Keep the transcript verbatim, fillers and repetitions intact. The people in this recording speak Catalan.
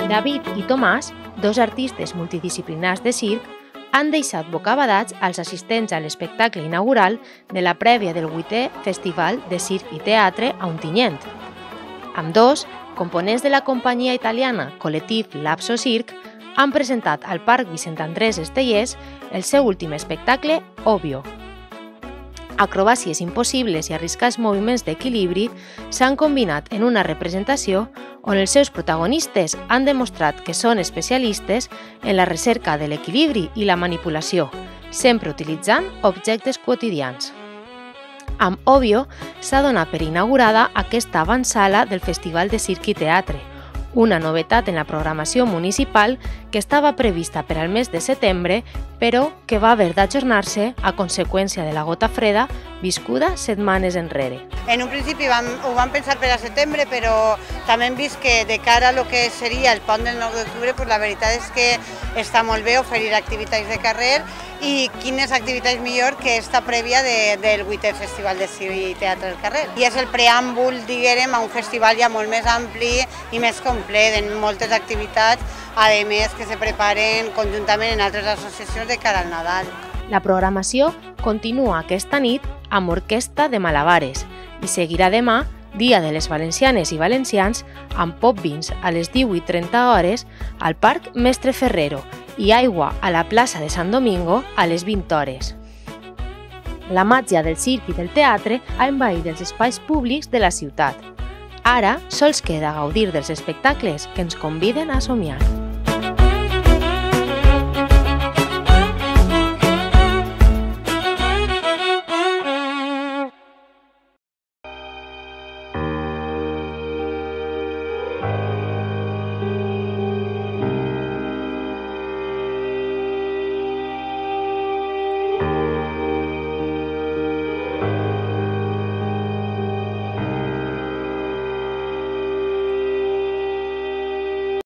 David i Tomàs, dos artistes multidisciplinars de circ, han deixat bocabadats als assistents a l'espectacle inaugural de la prèvia del vuitè Festival de Circ i Teatre a Ontinyent. Ambdós, components de la companyia italiana Collectif Lapso Circ, han presentat al Parc Vicent Andrés Estellers el seu últim espectacle, Ovvio. Acrobàcies impossibles i arriscats moviments d'equilibri s'han combinat en una representació on els seus protagonistes han demostrat que són especialistes en la recerca de l'equilibri i la manipulació, sempre utilitzant objectes quotidians. Amb Ovvio s'ha donat per inaugurada aquesta avantsala del Festival de Circ i Teatre, una novetat en la programació municipal que estava prevista per al mes de setembre, però que va haver d'ajornar-se a conseqüència de la gota freda viscuda setmanes enrere. En un principi vam, ho vam pensar per a setembre, però també hem vist que de cara a lo que seria el pont del nou d'octubre, pues la veritat és que està molt bé oferir activitats de carrer i quines activitats millor que esta prèvia de, del vuitè Festival de Circ i Teatre al carrer. I és el preàmbul, diguem, a un festival ja molt més ampli i més complet, en moltes activitats, a més que se preparen conjuntament en altres associacions de cara al Nadal. La programació continua aquesta nit amb orquestra de malabares i seguirà demà, Dia de les Valencianes i Valencians, amb pop vins a les divuit trenta hores al Parc Mestre Ferrero i aigua a la plaça de Sant Domingo a les vint hores. La màgia del circ i del teatre ha envaït els espais públics de la ciutat. Ara sols queda gaudir dels espectacles que ens conviden a somiar.